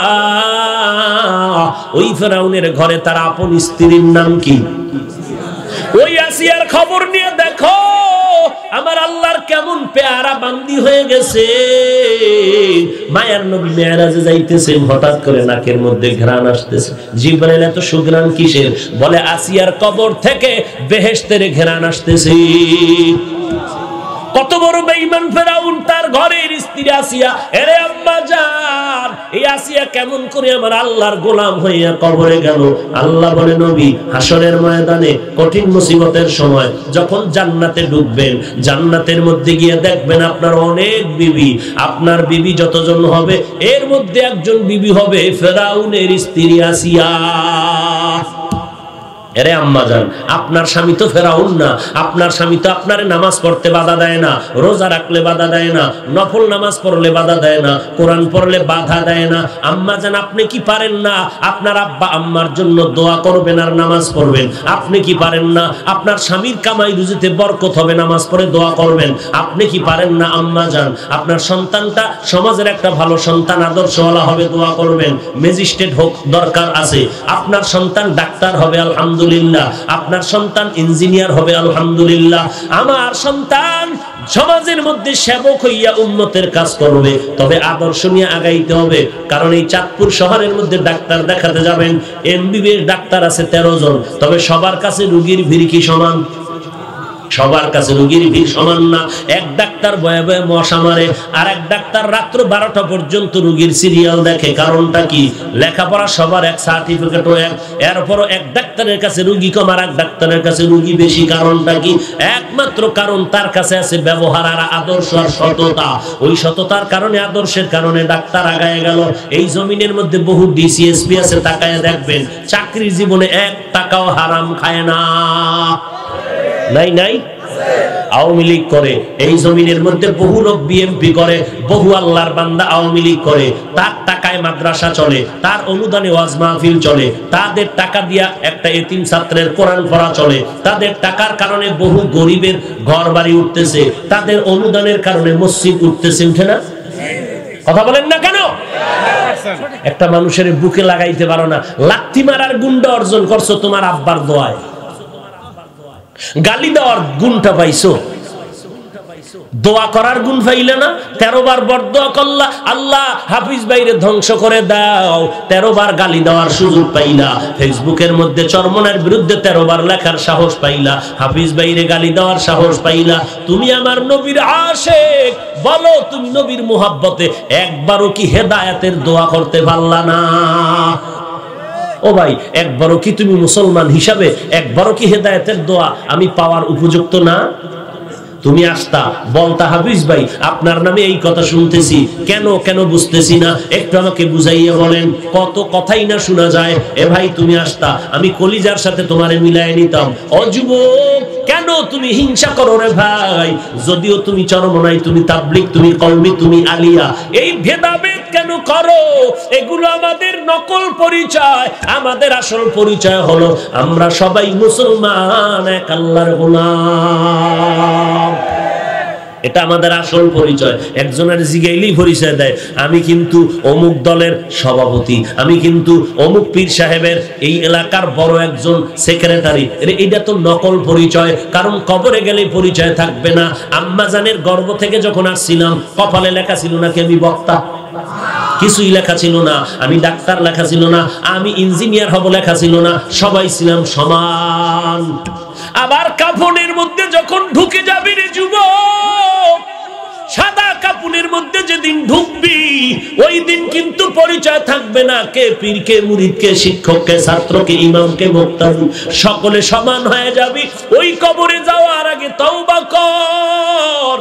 ওই ফেরাউনের ঘরে তার আপন স্ত্রীর নাম কি? ওই আসিয়ার খবর নিয়ে দেখো আমার আল্লাহর কেমন পেয়ারা বান্দি হয়ে গেছে। মায়ার নবী মেরাজে যাইতেছেন, হঠাৎ করে নাকের মধ্যে ঘ্রাণ আসতেছে। জিবরাইল এত সুঘ্রাণ কিসের? বলে আসিয়ার কবর থেকে বেহেশতের ঘ্রাণ আসতেছে। কত বড় বেঈমান ফেরাউন, তার ঘরের স্ত্রী আসিয়া। এরে আম্মা জান, এই আসিয়া কেমন করে আমার আল্লাহর গোলাম হইয়া কবরে গেল? আল্লাহ বলে নবী হাসরের ময়দানে কঠিন মুসিবতের সময় যখন জান্নাতে ঢুকবেন, জান্নাতের মধ্যে গিয়ে দেখবেন আপনার অনেক বিবি। আপনার বিবি যতজন হবে এর মধ্যে একজন বিবি হবে ফেরাউনের স্ত্রী আসিয়া। এরে আম্মাজান, আপনার স্বামী তো ফেরাউন না, আপনার স্বামী তো আপনারে নামাজ পড়তে বাধা দেয় না, রোজা রাখলে বাধা দেয় না, নফল নামাজ পড়লে বাধা দেয় না, কোরআন পড়লে বাধা দেয় না। আম্মাজান, আপনি কি পারেন না আপনার আব্বা আম্মার জন্য দোয়া করবেন আর নামাজ পড়বেন? আপনি কি পারেন না আপনার স্বামীর কামাই রুজিতে বরকত হবে, নামাজ পড়ে দোয়া করবেন? আপনি কি পারেন না আম্মাজান আপনার সন্তানটা সমাজের একটা ভালো সন্তান, আদর্শওয়ালা হবে, দোয়া করবেন? ম্যাজিস্ট্রেট হোক দরকার আছে, আপনার সন্তান ডাক্তার হবে, আলহামদুলিল্লাহ। আপনার সন্তান ইঞ্জিনিয়ার হবে, আলহামদুলিল্লাহ। আমার সন্তান সমাজের মধ্যে সেবক হইয়া উন্নতের কাজ করবে, তবে আদর্শ নিয়ে আগাইতে হবে। কারণ এই চাঁদপুর শহরের মধ্যে ডাক্তার দেখাতে যাবেন, এমবিবিএস ডাক্তার আছে তেরো জন, তবে সবার কাছে রোগীর ভিড় কি সমান? সবার কাছে রোগীর ভিড় সমান না। এক ডাক্তার বয়ে বয়ে মশা মারে, আর এক ডাক্তার রাত্র বারোটা পর্যন্ত রোগীর সিরিয়াল দেখে। কারণটা কি? লেখাপড়া সবার এক, সার্টিফিকেটও এক, এরপরও এক ডাক্তারের কাছে রোগী কম আর এক ডাক্তারের কাছে রোগী বেশি। কারণটা কি? একমাত্র কারণ তার কাছে আছে ব্যবহার আর আদর্শ আর সততা। ওই সততার কারণে, আদর্শের কারণে ডাক্তার আগায় গেল। এই জমিনের মধ্যে বহু ডিসিএসপি আছে, তাকায় দেখবেন চাকরির জীবনে এক টাকাও হারাম খায় না। নাই নাই আওয়ামী লীগ করে, এই জমিনের মধ্যে বহু লোক বিএনপি করে, বহু আল্লাহর বান্দা আওয়ামী লীগ করে। তার টাকায় মাদ্রাসা চলে, তার অনুদানে ওয়াজ মাহফিল চলে, তাদের টাকা দিয়া একটা এতিম ছাত্রের কোরআন পড়া চলে, তাদের টাকার কারণে বহু গরিবের ঘর বাড়ি উঠতেছে, তাদের অনুদানের কারণে মসজিদ উঠতেছে। উঠে না? কথা বলেন না কেন? একটা মানুষের বুকে লাগাইতে পারো না, লাথি মারার গুণটা অর্জন করছো তোমার আব্বার দোয়ায়, গালি দেওয়ার গুণটা পাইছো, দোয়া করার গুণ পাইলে না? তেরো বার বরদোয়া করলা, আল্লাহ হাফিজ ভাইরে ধ্বংস করে দাও, তেরো বার গালি দেওয়ার সুযোগ পাইলা। ফেসবুকের মধ্যে চরমনের বিরুদ্ধে তেরো বার লেখার সাহস পাইলা, হাফিজ ভাইরে গালি দেওয়ার সাহস পাইলা। তুমি আমার নবীর আশিক, বলো তুমি নবীর মুহাব্বতে একবারও কি হেদায়েতের দোয়া করতে পারলা না? ও ভাই, একবারও কি তুমি মুসলমান হিসাবে একবারও কি হেদায়েতের দোয়া আমি পাওয়ার উপযুক্ত না? তুমি আসতা বলতা, হাফিজ ভাই আপনার নামে এই কথা শুনতেছি, কেন কেন বুঝতেছি না, একটু আমাকে বুঝাইয়া বলেন। কত কথাই না শোনা যায়। এ ভাই তুমি আসতা, আমি কলিজার সাথে তোমারে মিলাই নিতাম। ও যুবক, কেন তুমি হিংসা করো রে ভাই? যদিও তুমি চরমনাই, তুমি তাবলিগ, তুমি কওমি, তুমি আলিয়া, এই ভেদাভেদ কেন করো? এগুলো আমাদের নকল পরিচয়। আমাদের আসল পরিচয় হলো আমরা সবাই মুসলমান, এক আল্লাহর গোলাম। এটা আমাদের আসল পরিচয়। একজনের জিগাইলেই পরিচয় দেয়, আমি কিন্তু অমুক দলের সভাপতি, আমি কিন্তু অমুক পীর সাহেবের এই এলাকার বড় একজন সেক্রেটারি। এটা তো নকল পরিচয়, কারণ কবরে গেলে পরিচয় থাকবে না। আম্মাজানের গর্ভ থেকে যখন আসছিলাম, কপালে লেখা ছিল নাকি আমি বক্তা? কিছুই লেখা ছিল না। আমি ডাক্তার লেখা ছিল না, আমি ইঞ্জিনিয়ার হব লেখা ছিল না। সবাই ছিলাম সমান। আবার কাফনের মধ্যে যখন ঢুকে যাবি রে যুবক, সাদা কাফনের মধ্যে যেদিন ঢুকবি, ওই দিন কিন্তু পরিচয় থাকবে না কে পীর, কে মুরিদ, কে শিক্ষক, কে ছাত্র, কে ইমাম, কে মুক্তাদি। সকলে সমান হয়ে যাবি। ওই কবরে যাওয়ার আগে তওবা কর।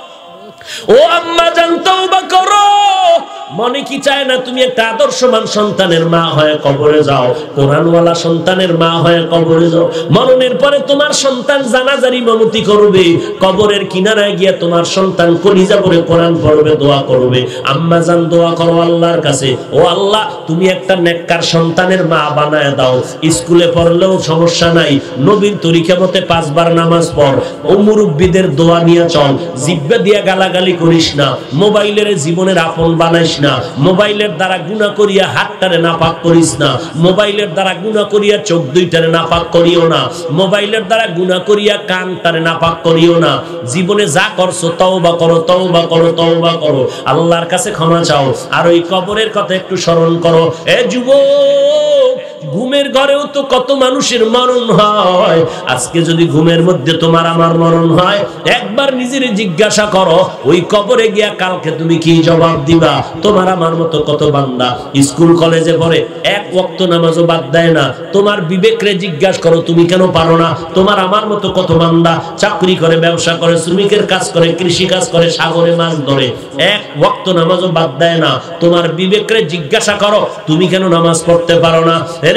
ও আম্মা জান, তওবা করো। মনে কি চায় না তুমি একটা আদর্শমান সন্তানের মা হয়ে কবরে যাও, কোরআনওয়ালা সন্তানের মা হয়ে কবরে যাও। মরণের পরে তোমার সন্তান জানাজার ইমামতি করবে, কবরের কিনারায় গিয়ে তোমার সন্তান কলিজা ভরে কোরআন পড়বে, দোয়া করবে। আম্মা জান, দোয়া করো আল্লাহর কাছে, ও আল্লাহ তুমি একটা নেককার সন্তানের মা বানায় দাও। স্কুলে পড়লেও সমস্যা নাই, নবীর তরিকা মতে পাঁচবার নামাজ পড়, ও মুরব্বীদের দোয়া নিয়ে চল, জিব্বা দিয়া গালাগালি করিস না, মোবাইলের জীবনের আপন বানাইস না, মোবাইলের দ্বারা গুনাহ করিয়া হাতটারে নাপাক করিস না, মোবাইলের দ্বারা গুনাহ করিয়া চোখ দুইটারে নাপাক করিও না, মোবাইলের দ্বারা গুনাহ করিয়া কানটারে নাপাক করিও না। জীবনে যা করছো তওবা করো, তওবা করো, তওবা করো, আল্লাহর কাছে ক্ষমা চাও। আর ওই কবরের কথা একটু স্মরণ করো। এ যুবক, ঘুমের ঘরেও তো কত মানুষের মরণ হয়। আজকে যদি ঘুমের মধ্যে তোমার আমার মরণ হয়, একবার নিজের জিজ্ঞাসা করো, ওই কবরে গিয়া কালকে তুমি কি জবাব দিবা? তোমার আমার মতো কত বান্দা স্কুল কলেজে পড়ে, এক ওয়াক্ত নামাজও বাদ দেয় না। তোমার বিবেকরে জিজ্ঞাসা করো, তুমি কেন পারো না? তোমার আমার মতো কত বান্দা চাকরি করে, ব্যবসা করে, শ্রমিকের কাজ করে, কৃষি কাজ করে, সাগরে মাছ ধরে, এক ওয়াক্ত নামাজও বাদ দেয় না। তোমার বিবেকরে জিজ্ঞাসা করো, তুমি কেন নামাজ পড়তে পারো না? এরে নবীর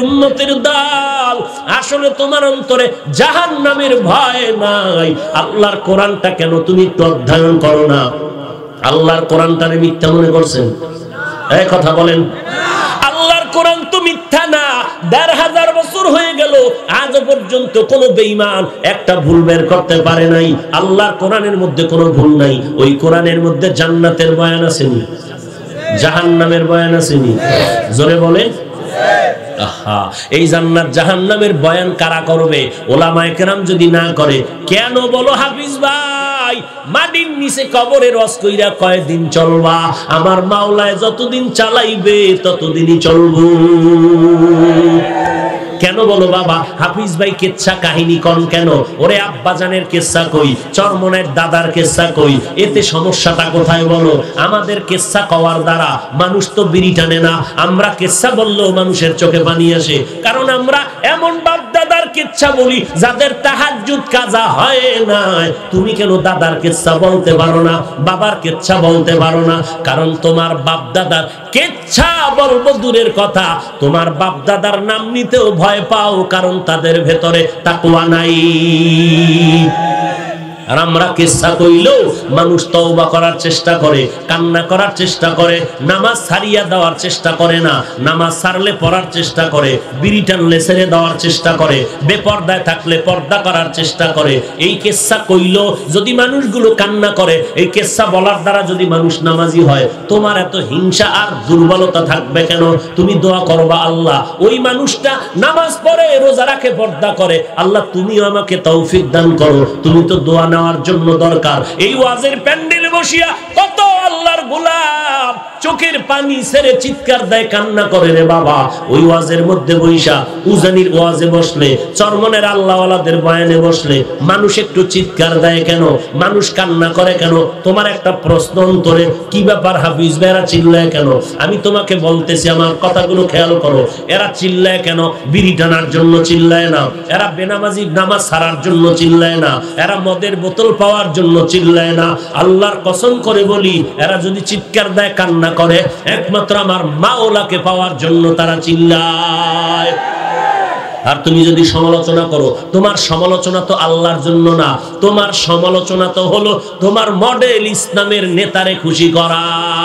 উম্মতের দল, আসলে তোমার অন্তরে জাহান্নামের ভয় নাই। আল্লাহর কোরআনটা কেন তুমি একটু অধ্যয়ন করো না? আল্লাহর কোরআনটারে মিথ্যা মনে করছেন? এই কথা বলেন। আল্লাহর কোরআন তো মিথ্যা না। দেড় হাজার বছর হয়ে গেল, আজ পর্যন্ত কোনো বেঈমান একটা ভুল বের করতে পারে নাই। আল্লাহর কোরআনের মধ্যে কোনো ভুল নাই। ওই কোরআনের মধ্যে জান্নাতের বয়ান আসেনি, জাহান্নামের বয়ান আসেনি? জোরে বলেন। আহা, এই জান্নাত জাহান্নামের বয়ান কারা করবে? ওলামায়ে কেরাম যদি না করে, কেন বলো হাফিজ ভাই? মাটির নিচে কবরে রস কইরা কয়দিন চলবা? আমার মাওলায় যতদিন চালাইবে ততদিনই চলবো। কেন বলো বাবা? হাফিজ ভাই কেচ্ছা কাহিনী কোন কেন? ওরে আব্বাজানের কেচ্ছা কই, চরমনের দাদার কেচ্ছা কই, এতে সমস্যাটা কোথায় বলো? আমাদের কেচ্ছা কওয়ার দ্বারা মানুষ তো বিড়ি টানে না। আমরা কেচ্ছা বললেও মানুষের চোখে পানি আসে, কারণ আমরা এমন বাপ দাদার কেচ্ছা বলি যাদের তাহাজ্জুদ কাজা হয় না। তুমি কেন দাদার কেচ্ছা বলতে পারো না, বাবার কেচ্ছা বলতে পারো না? কারণ তোমার বাপ দাদার কেচ্ছা বলবো দূরের কথা, তোমার বাপ দাদার নাম নিতেও ভয় পাও, কারণ তাদের ভেতরে তাকওয়া নাই। আর আমরা কিসসা কইলেও মানুষ তওবা করার চেষ্টা করে, কান্না করার চেষ্টা করে, নামাজ ছাড়িয়া দেওয়ার চেষ্টা করে না, নামাজ ছাড়লে পড়ার চেষ্টা করে, বিড়ি টানলে ছেড়ে দেওয়ার চেষ্টা করে, বেপর্দায় থাকলে পর্দা করার চেষ্টা করে। এই কিসসা কইলেও যদি মানুষগুলো কান্না করে, এই কিসসা বলার দ্বারা যদি মানুষ নামাজি হয়, তোমার এত হিংসা আর দুর্বলতা থাকবে কেন? তুমি দোয়া করবা, আল্লাহ ওই মানুষটা নামাজ পড়ে, রোজা রাখে, পর্দা করে, আল্লাহ তুমিও আমাকে তৌফিক দান করো। তুমি তো দোয়া নেওয়ার জন্য দরকার। এই ওয়াজের প্যান্ডেলে বসিয়া কত আল্লাহর গোলাম চোখের পানি ছেড়ে চিৎকার দেয়, কান্না করে রে বাবা। ওই ওয়াজের মধ্যে বইসা, উজানির ওয়াজে বসলে, চরমনের আল্লাহওয়ালাদের বয়ানে বসলে মানুষ একটু চিৎকার দেয় কেন? মানুষ কান্না করে কেন? তোমার একটা প্রশ্ন অন্তরে, কি ব্যাপার হাফিজ ভাই এরা চিল্লায় কেন? আমি তোমাকে বলতেছি, আমার কথাগুলো খেয়াল করো। এরা চিল্লায় কেন? বিড়ি টানার জন্য চিল্লায় না, এরা বেনামাজি নামাজ ছাড়ার জন্য চিল্লায় না, এরা মদের বোতল পাওয়ার জন্য চিল্লায় না। আল্লাহর কসম করে বলি, এরা যদি চিৎকার দেয়, কান্না করে, একমাত্র আমার মাওলাকে পাওয়ার জন্য তারা চিল্লায়। আর তুমি যদি সমালোচনা করো, তোমার সমালোচনা তো আল্লাহর জন্য না, তোমার সমালোচনা তো হলো তোমার মডেল ইসলামের নেতারে খুশি করা।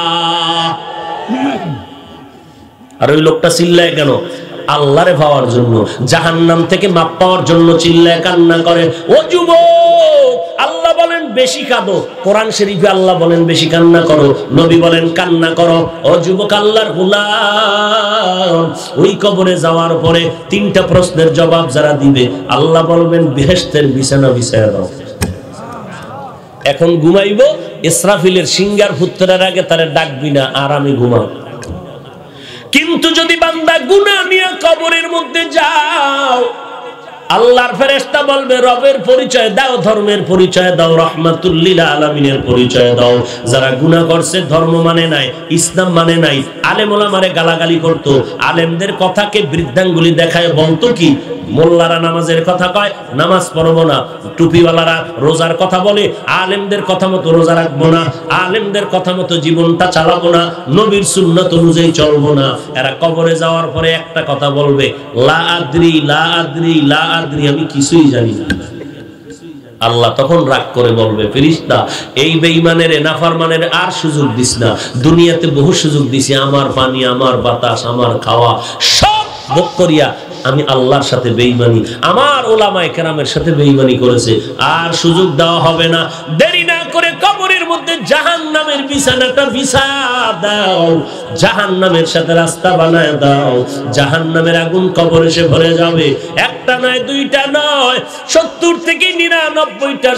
আর ওই লোকটা চিল্লায় কেন? আল্লাহরে পাওয়ার জন্য, জাহান্নাম থেকে মাপ পাওয়ার জন্য চিল্লায় কান্না করে। ও যুবক, আল্লাহ বলেন বেশি কাঁদো, কোরআন শরীফে আল্লাহ বলেন বেশি কান্না করো, নবী বলেন কান্না করো। ও যুবক, আল্লাহর গোলাম, ওই কবরে যাওয়ার পরে তিনটা প্রশ্নের জবাব যারা দিবে, আল্লাহ বলবেন বেহেশতের বিছানা বিছায়া দাও। এখন ঘুমাইবো, ইসরাফিলের সিঙ্গার ফুত্তরার আগে তারে ডাকবি না, আর আমি ঘুমাবো। কিন্তু যদি বান্দা গুনাহ নিয়ে কবরের মধ্যে যাও, আল্লাহর ফেরেশতা বলবে রবের পরিচয় দাও, ধর্মের পরিচয় দাও, রাহমাতুল লিল আলামিনের পরিচয় দাও। যারা গুনাহ করছে, ধর্ম মানে নাই, ইসলাম মানে নাই, আলেম ওলামারে গালাগালি করতো, আলেমদের কথাকে বৃদ্ধাঙ্গুলি দেখায় বলতো কি, মোল্লারা নামাজের কথা কয়, নামাজ পড়বো না, টুপিওয়ালারা রোজার কথা বলে, আলেমদের কথা মতো রোজা রাখবো না, আলেমদের কথা মতো জীবনটা চালাবো না, নবীর সুন্নাত অনুযায়ী চলবো না। এরা কবরে যাওয়ার পরে একটা কথা বলবে, লা আদ্রি লা আদ্রি লা আদ্রি, আমি কিছুই জানি না। আল্লাহ তখন রাগ করে বলবে, ফেরেশতা এই বেঈমানের, নাফরমানের আর সুযোগ দিস না, দুনিয়াতে বহু সুযোগ দিছি, আমার পানি, আমার বাতাস, আমার খাওয়া সব ভোগ করিয়া আমি আল্লাহর সাথে বেঈমানি, আমার ওলামায়ে কেরামের সাথে বেঈমানি করেছে, আর সুযোগ দেওয়া হবে না। দেরি না করে কবরের মধ্যে জাহান্নামের বিছানাটা বিছায়া দাও, জাহান্নামের সাথে রাস্তা বানায় দাও, জাহান্নামের আগুন কবরে এসে ভরে যাবে। একটা নয়, দুইটা নয়, সত্তর থেকে নিরানব্বইটা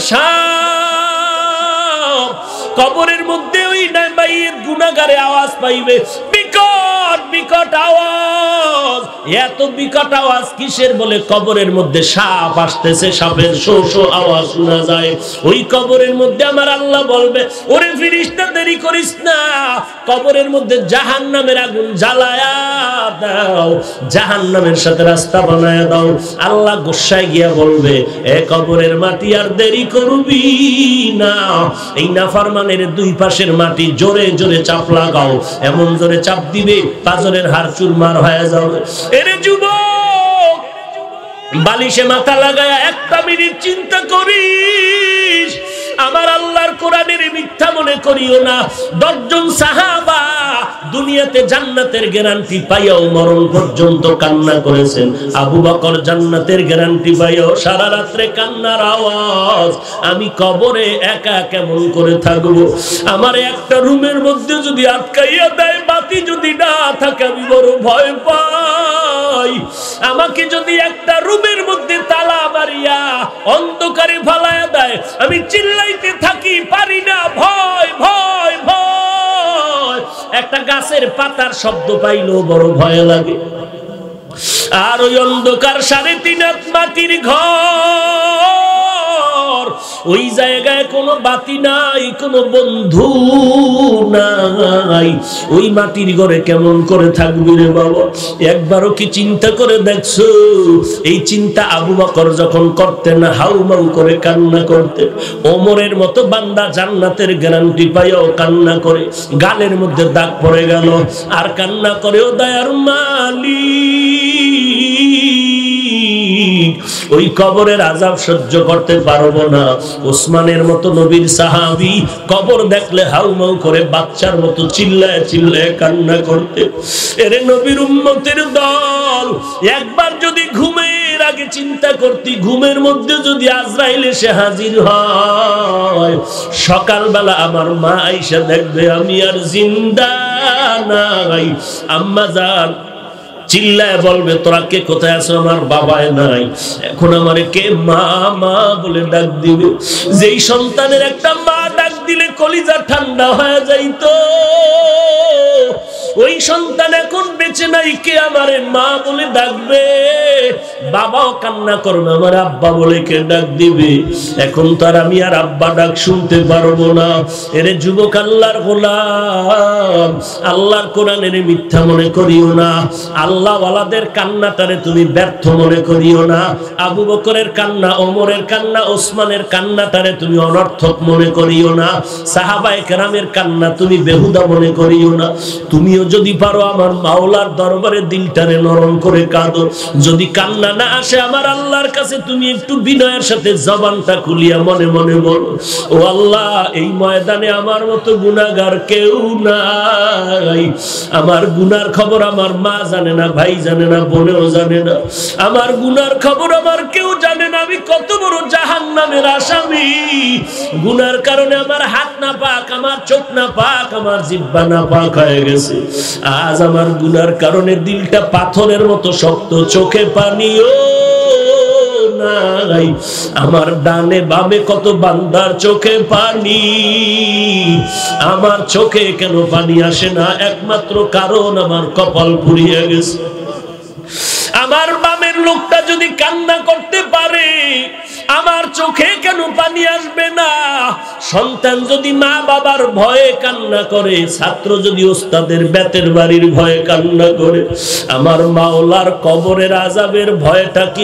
সাপ কবরের মধ্যে ওই নাইবাইয়ের গুনাহগারে আওয়াজ পাইবে, বিকট বিকট আওয়াজ। এত বিকট আওয়াজ কিসের? বলে কবরের মধ্যে সাপ আসতেছে, সাপের শো শো আওয়াজ শোনা যায়। ওই কবরের মধ্যে আমার আল্লাহ বলবে, ওরে ফেরেশতা দেরি করিস না, কবরের মধ্যে জাহান্নামের আগুন জ্বালায়া দাও, জাহান্নামের সাথে রাস্তা বানায়া দাও। আল্লাহ গোসায় গিয়া বলবে, এ কবরের মাটি আর দেরি করবি না, এই নাফরমানের দুই পাশের মাটি জোরে জোরে চাপ লাগাও, এমন জোরে চাপ দিবে পাজরের হাড় চুরমার হয়ে যাবে। এরে যুবক, বালিশে মাথা লাগায়া একটা মিনিট চিন্তা করিস, আমার আল্লাহর কোরআনের মিথ্যা মনে করিও না। দশজন সাহাবা দুনিয়াতে জান্নাতের গ্যারান্টি পাইয়াও মরণ পর্যন্ত কান্না করেছেন। আবু বকর জান্নাতের গ্যারান্টি পাইয়াও সারা রাত্রে কান্নার আওয়াজ। আমি কবরে একা কেমন করে থাকবো? আমার একটা রুমের মধ্যে যদি আটকাইয়া দেয়, বাতি যদি না থাকে, আমি বড় ভয় পাই। আমাকে যদি একটা রুমের মধ্যে তালা মারিয়া অন্ধকারে ফালায়া দেয়, আমি চিল্লাইতে থাকি, পারি না, ভয় ভয় ভয়। একটা গাছের পাতার শব্দ পাইলেও বড় ভয় লাগে। আর ওই অন্ধকার সাড়ে তিন হাত মাটির ঘর, ওই জায়গায় কোনো বাতি নাই, কোনো বন্ধু নাই। ওই মাটির ঘরে কেমন করে থাকবি রে বাবা? একবারও কি চিন্তা করে দেখছো? এই চিন্তা আবু বকর যখন করতেন, হাউমাউ করে কান্না করতেন। ওমরের মতো বান্দা জান্নাতের গ্যারান্টি পাইয়াও কান্না করে, গালের মধ্যে দাগ পড়ে গেল, আর কান্না করে, ও দয়ার মালিক, ওই কবরের আযাব সহ্য করতে পারবো না। ওসমানের মতো নবীর সাহাবী কবর দেখলে হাউমাউ করে বাচ্চার মতো চিল্লায় চিল্লায় কান্না করতে। এরে নবীর উম্মতের দল, একবার যদি ঘুমের আগে চিন্তা করতি, ঘুমের মধ্যে যদি আজরাইল এসে হাজির হয়, সকালবেলা আমার মা আয়েশা দেখবে আমি আর জিন্দা নাই। আম্মা জান চিল্লায় বলবে, তোরা কে কোথায় আছো? আমার বাবায় নাই। এখন আমারে কে মা মা বলে ডাক দিবে? যেই সন্তানের একটা মা ডাক দিলে কলিজা ঠান্ডা হয়ে যাইতো, ওই সন্তান এখন বেঁচে নাই, কে আমারে মা বলে ডাকবে? বাবাও কান্না করবে, আমার আব্বা বলে কে ডাক দিবে? এখন তার আমি আর আব্বা ডাক শুনতে পারবো না। এরে যুবক, আল্লাহর গোলাম, আল্লাহর কোরআনের মিথ্যা মনে করিও না। আল্লাহ ওয়ালাদের কান্নাটারে তুমি ব্যর্থ মনে করিও না। আবু বকরের কান্না, ওমরের কান্না, ওসমানের কান্নাটারে তুমি অনর্থক মনে করিও না। সাহাবায়ে কেরামের কান্না তুমি বেহুদা মনে করিও না। তুমিও যদি পারো আমার মাওলার দরবারে দিলটারে নরম করে কাঁদো। যদি কান্না না আসে, আমার আল্লাহর কাছে তুমি একটু বিনয়ের সাথে জবানটা খুলিয়া মনে মনে বলো, ও আল্লাহ, এই ময়দানে আমার মতো গুনাহগার কেউ নাই। আমার গুনার খবর আমার মা জানে না, ভাই জানে না, বোনেও জানে না। আমার গুনার খবর আমার কেউ জানে না। আমি কত বড় জাহান্নামের আসামি। গুনার কারণে আমার হাত না পাক, আমার চোখ না পাক, আমার জিহ্বা না পাক হয়ে গেছে। আজ আমার গুনার কারণে দিলটা পাথরের মতো শক্ত, চোখে পানিও নাই। আমার ডানে বামে কত বান্দার চোখে পানি, আমার চোখে কেন পানি আসে না? একমাত্র কারণ আমার কপাল পুড়িয়ে গেছে। আমার বামের লোকটা যদি কান্না করতে পারে, আমার চোখে কেন পানি আসবে না? সন্তান যদি মা বাবার ভয়ে কান্না করে, ছাত্র যদি ওস্তাদের বেতের বাড়ির ভয়ে কান্না করে, আমার মাওলার কবরের আযাবের ভয়টা কি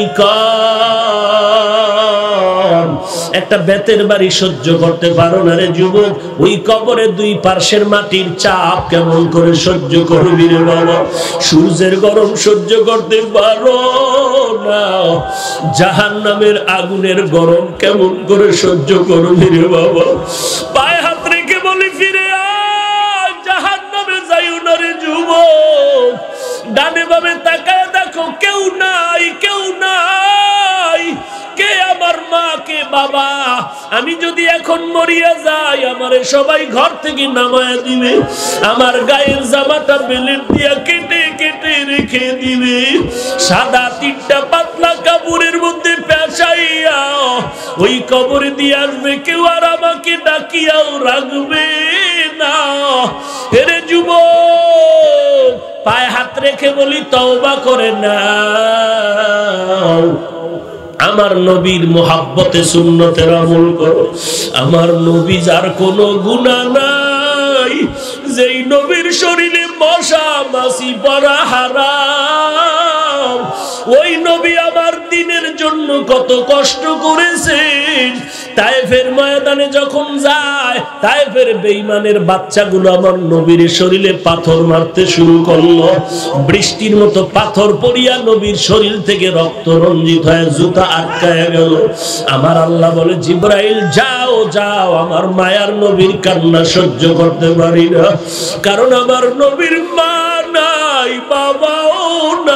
কম? একটা বেতের বাড়ি সহ্য করতে পারো না রে যুবক, ওই কবরে দুই পার্শ্বের মাটির চাপ কেমন করে সহ্য করবি রে বাবা? সূর্যের গরম সহ্য করতে পারো না, জাহান্নামের আগুনের গরম কেমন করে সহ্য করবি রে বাবা? পায়ে হাত রেখে বলি, ফিরে আয়, জাহান্নামে যাইও না রে যুবক। ডানে বামে তাকায় দেখো, কেউ নাই, কেউ নাই। কে আমার মা, কে বাবা? আমি যদি এখন মরিয়া যাই, আমারে সবাই ঘর থেকে নামায় দিবে, আমার গায়ের জামাটা বেলেট দিয়া কেটে কেটে রেখে দিবে, সাদা তিনটা পাতলা কাপড়ের মধ্যে পেঁচাইয়া ওই কবরে দিয়ে আসবে। কেউ আর আমাকে ডাকিয়াও রাখবে না। এরে যুবক, পায়ে হাত রেখে বলি, তওবা করে নাও। আমার নবীর মোহাব্বতে সুন্নতের আমল করো। আমার নবী যার কোনো গুনাহ নাই, যেই নবীর শরীরে মশা মাছি পড়া হারাম, ওই নবী আমার দিনের জন্য কত কষ্ট করেছেন। তায়েফের ময়দানে যখন যায়, তায়েফের বেঈমানের বাচ্চাগুলো আমার নবীর শরীরে পাথর মারতে শুরু করলো। বৃষ্টির মতো পাথর পড়িয়া নবীর শরীর থেকে রক্ত রঞ্জিত হয়ে জুতা আটকায় গেল। আমার আল্লাহ বলে, জিবরাইল যাও যাও, আমার মায়ার নবীর কান্না সহ্য করতে পারি না, কারণ আমার নবীর মা নাই, বাবাও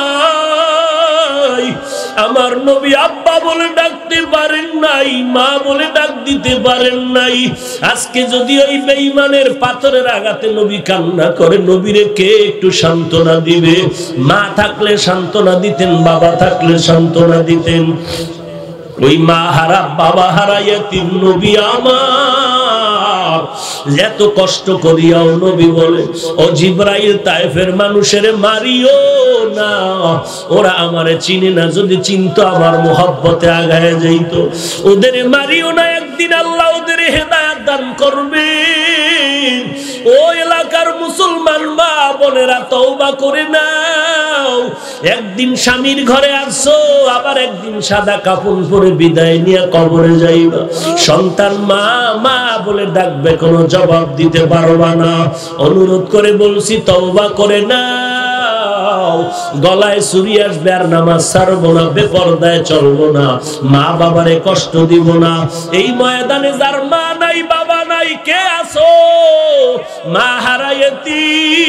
নাই। আমার নবী আব্বা বলে ডাকতে পারেন নাই, মা বলে ডাক দিতে পারেন নাই। আজকে যদি ওই বেঈমানের পাথরের আঘাতে নবী কান্না করে, নবীরে কে একটু সান্ত্বনা দিবে? মা থাকলে সান্ত্বনা দিতেন, বাবা থাকলে সান্ত্বনা দিতেন। ওই মা হারা বাবা হারা ইয়াতীম নবী আমার এত কষ্ট করিয়াও নবী বলে, ও জিবরাইল, তায়েফের মানুষের মারিও না, ওরা আমারে চিনে না, যদি চিনতো আমার মোহাব্বতে আগায় যাইত। ওদের মারিও না, একদিন আল্লাহ ওদের হেদায়েত দান করবে। ও এলাকার মুসলমান মা বোনেরা, তওবা করে নাও। একদিন স্বামীর ঘরে আসছো, আবার একদিন সাদা কাপড় পরে বিদায় নিয়ে কবরে যাইবা। সন্তান মা মা বলে ডাকবে, কোনো জবাব দিতে পারবা না। অনুরোধ করে বলছি, তওবা করে নাও। গলায় ছুরি আসবে আর নামাজ ছাড়বো না, বেপরদায় চলবো না, মা বাবারে কষ্ট দিব না। এই ময়দানে যার মা নাই, বাবা নাই, কে আছো? মা হারাইতি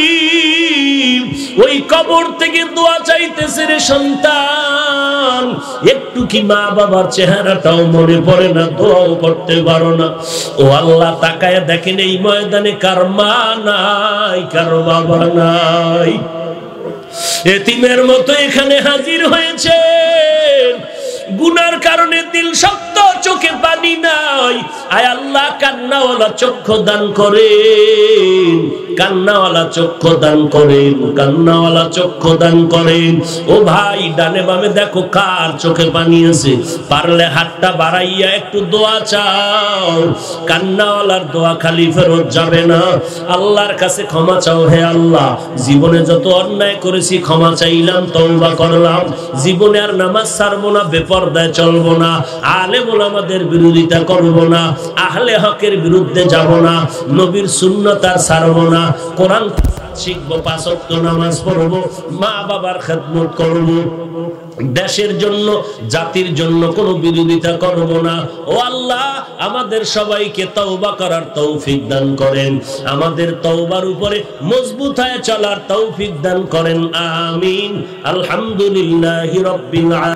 ওই কবর থেকে দোয়া চাইতেছে রে সন্তান, একটু কি মা বাবার চেহারাটাও মনে পড়ে না? দোয়াও করতে পারো না। ও আল্লাহ, তাকায় দেখেন এই ময়দানে কার মা নাই, কার বাবা নাই। এতিমের মতো এখানে হাজির হয়েছে, গুনার কারণে দিল শক্ত, চোখে পানি নাই। আয় আল্লাহ, কান্নাওয়ালা চক্ষু দান করেন, কান্নাওয়ালা চক্ষু দান করেন, কান্নাওয়ালা চক্ষু দান করেন। ও ভাই, ডানে বামে দেখো কার চোখে পানি আছে, পারলে হাতটা বাড়াইয়া একটু দোয়া চাও। কান্নাওয়ালার দোয়া খালি ফেরত যাবে না। আল্লাহর কাছে ক্ষমা চাও, হে আল্লাহ, জীবনে যত অন্যায় করেছি ক্ষমা চাইলাম, তওবা করলাম। জীবনে আর নামাজ ছাড়বো না, বেপরদায় চলবো না, আলেম ওলামাদের বিরোধিতা করবো না, আহলে হকের বিরুদ্ধে যাব না, নবীর সুন্নাত আর ছাড়বো না, কোরআন শিখবো, পাঁচ ওয়াক্ত নামাজ পড়বো, মা বাবার খেদমত করবো, দেশের জন্য জাতির জন্য কোনো বিরোধিতা করব না। ও আল্লাহ, আমাদের সবাইকে তওবা করার তৌফিক দান করেন, আমাদের তওবার উপরে মজবুত হয়ে চলার তৌফিক দান করেন। আমিন। আলহামদুলিল্লাহি রাব্বিল আলামিন।